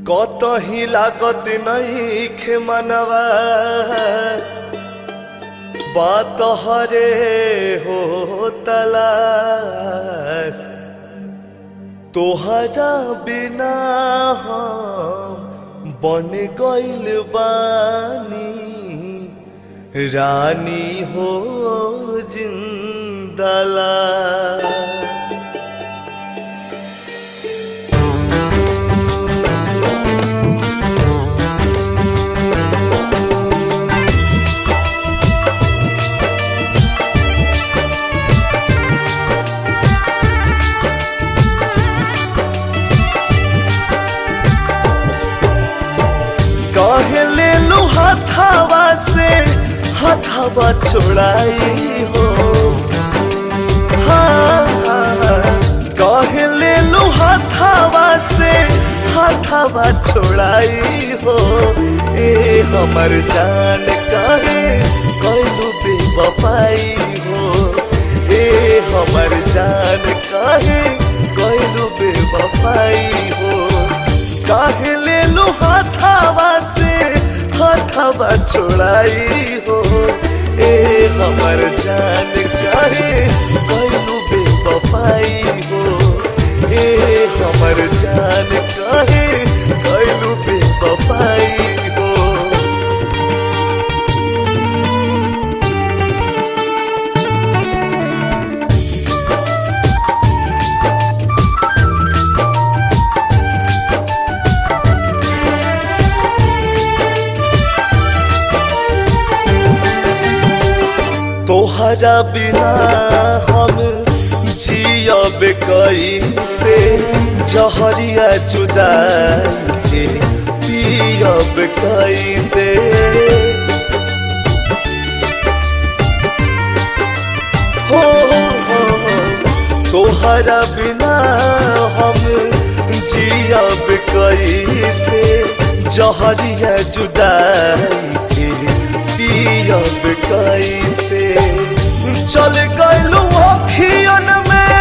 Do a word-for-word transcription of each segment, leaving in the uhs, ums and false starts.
कतही लागत नहीं खे मनवा बात हरे हो तलाश तोहरा बिना हम बन गइल बानी रानी हो जिंदलाश। कहले लो हथावा से हथावा छोड़ाई हो हाँ, हाँ। कहले लो हथावा से हथावा छोड़ाई हो ए हमर जान कहे कहलू बेवफाई हो ए हमर जान कहे कहलू बेवफाई हो। कहले लो हथावा से हथावा छोड़ाई हो ए हमर जान कहे कहलू बेवफाई हो ए हमर जान कहे कहलू बेवफाई हो। तोहरा बिना हम जियब कैसे जहरिया जुदाई के पियब कैसे हो, हो, हो। तोहरा बिना हम जियब कैसे जहरिया जुदाई के पियब कैसे। चल गइलू अखियन में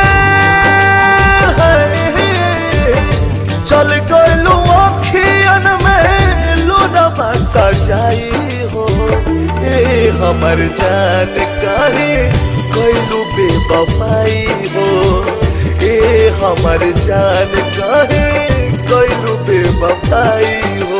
चल गइलू अखियन में लोरवा सजाई हो ए हमर जान कहे कहलू बेवफाई हो ए हमर जान कहे कहलू बेवफाई हो।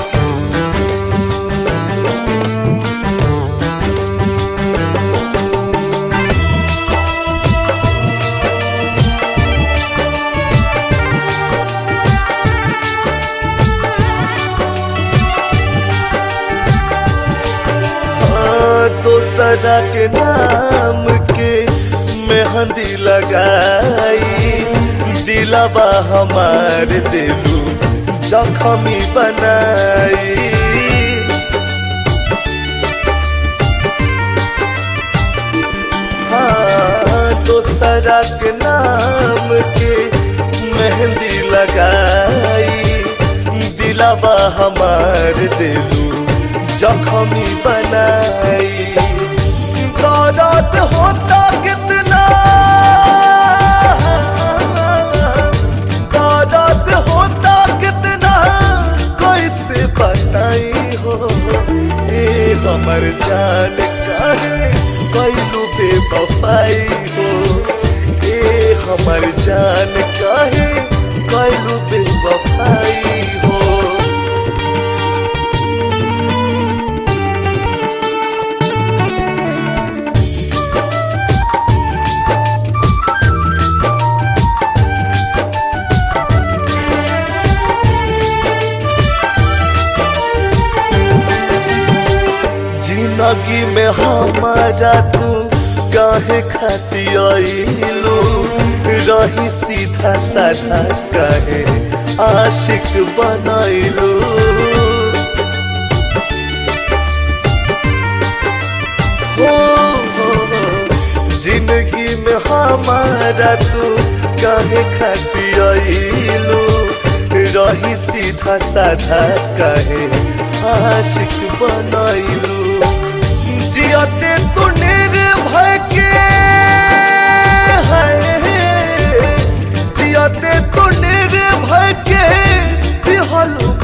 दोसरा के नाम के मेहंदी लगाई दिलवा हमार दिलू जख्मी बनाई हाँ दोसरा के नाम के मेहंदी लगाई दिलवा हमार दिलू जख्मी बनाई। दर्द होता कितना दर्द होता कितना कैसे बताई हो ए हमर जान कहे कहलू बेवफाई हो ए हमर जान कहे कहलू बेवफाई हो। जिंदगी में हमारा तू काहे खाती आइलू रही सीधा साधा काहे आशिक बनाइलू हो, हो, हो। जिंदगी में हमारा तू काहे खाती आइलू रही सीधा साधा काहे आशिक बनाइलू। जियते तू निर्भय के है जियते तू निर्भय के दिहलू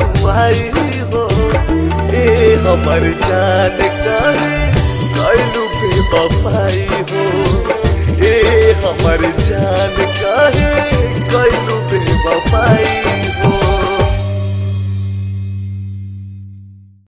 हमर जान काहे कैलू बेवफाई हो ए हमर जान